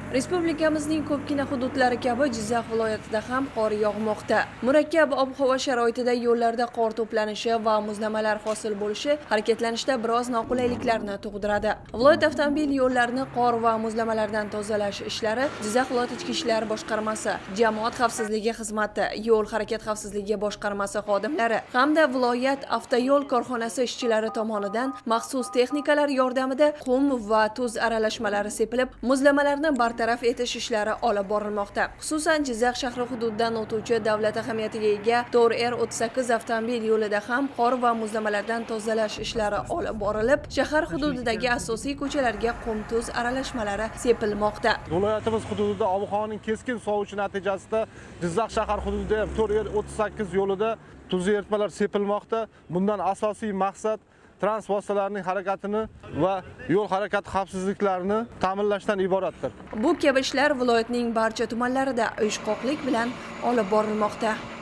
Respublikamizning ko'pgina hududlari kabi Jizzax viloyatida ham qor yog'moqda. Murakkab ob-havo sharoitida yo'llarda qor to'planishi va muzlamalar hosil bo'lishi harakatlanishda biroz noqulayliklarni tug'diradi. Viloyat avtomobil yo'llarini qor va muzlamalardan tozalash ishlari Jizzax viloyat ichki ishlar boshqarmasi, jamoat xavfsizligi xizmati, yo'l harakat xavfsizligi boshqarmasi xodimlari hamda viloyat avtoyo'l korxonasi ishchilari tomonidan maxsus texnikalar yordamida qum va tuz aralashmalari sepilib, muzlamalarni bartaraf etish ishlari olib borilmoqda. Xususan Jizzax shahri hududidan o'tuvchi davlat ahamiyatiga ega To'r R38 avtomobil yo'lida ham qor va muzlamalardan tozalash ishlari olib borilib, shahar hududidagi asosiy ko'chalarga qum tuz aralashmalari sepilmoqda. Viloyatimiz hududida ob-havoning keskin sovishi natijasida Jizzax shahar hududida To'r R38 yo'lida tuzli eritmalar sepilmoqda. Bundan asosiy maqsad transport vositalarining harakatini va yo'l harakati xavfsizliklarini ta'minlashdan iboratdir. Bu kabi ishlar viloyatning barcha tumanlarida uyushqoqlik bilan olib borilmoqda.